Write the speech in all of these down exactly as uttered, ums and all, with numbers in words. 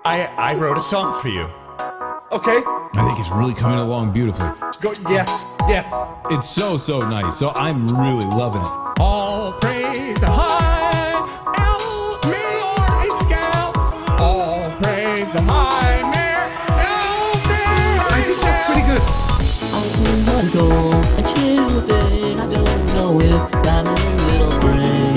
I I wrote a song for you. Okay. I think it's really coming along beautifully. Go. Yes. Yes. It's so, so nice. So I'm really loving it. All praise the high El Mayor Scout. All praise the high Mayor El Mayor. I think that's pretty good. I go until then I don't know if I'm a little brain.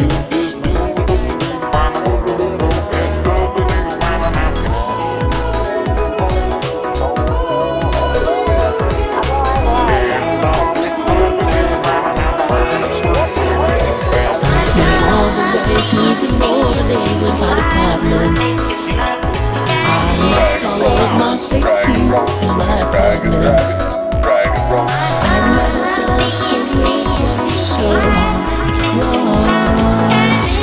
All the way to the northern England by the apartments. I left all of my safety in my apartment. I never felt the rain was so right.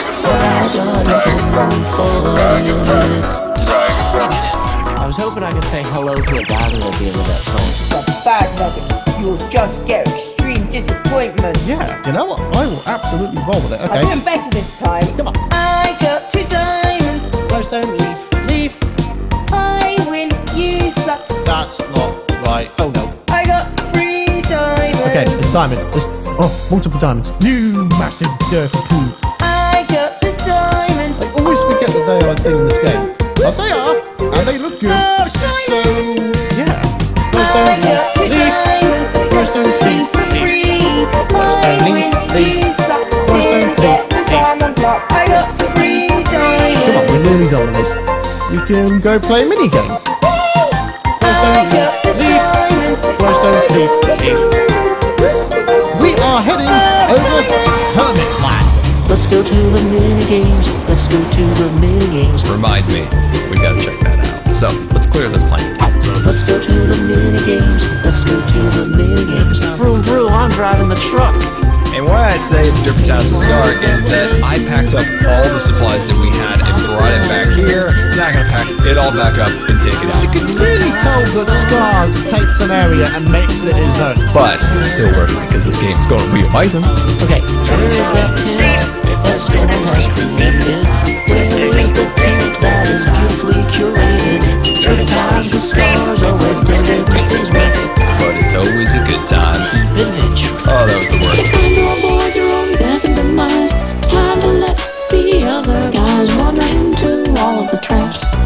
I was hoping I could say hello to a diamond at the end of that song. The bad nugget. You'll just get extreme disappointment. Yeah. You know what? I will absolutely roll with it. I'm Okay. doing better this time. Come on. I got two diamonds. Glowstone, leaf, leaf. I win, you suck. That's not right. Oh no. I got three diamonds. Okay, it's diamond. It's oh, multiple diamonds. You massive dirty poo. I got the diamond. I always forget that they are a thing in this game. But they are, and they look good. Oh, So diamond. yeah. I Glowstone, got two leaf, leaf. diamonds. Glowstone, Three leaf, for free. Glowstone, I leaf, win, leaf. you suck. Glowstone, Didn't get the leaf, diamond block. I got three Come on, diamonds. we're nearly done with this. You can go play a mini game. Glowstone, leaf, leaf. Glowstone, leaf, leaf. We are heading over to Hermit Land. Let's go to the mini games. Let's go to the mini games. Remind me, we gotta check that out. So, let's clear this lane. Let's go to the mini games. Let's go to the mini games. Vroom vroom, I'm driving the truck. And why I say it's different times with Scar is that I packed up all the supplies that we had and brought it back here. Not gonna pack it all back up and take it You out. can really tell that Scars takes an area and makes it his own. But it's still worth it because this game's going to be amazing. Okay, where is that tent that Stan has created? Where is the tent that is beautifully curated? Dirty times with Scars, always bring it, things worth it. But it's always a good time. Keep adventuring. Oh, that was the worst. It's time to avoid your own death and demise. It's time to let the other guys wander into all of the traps.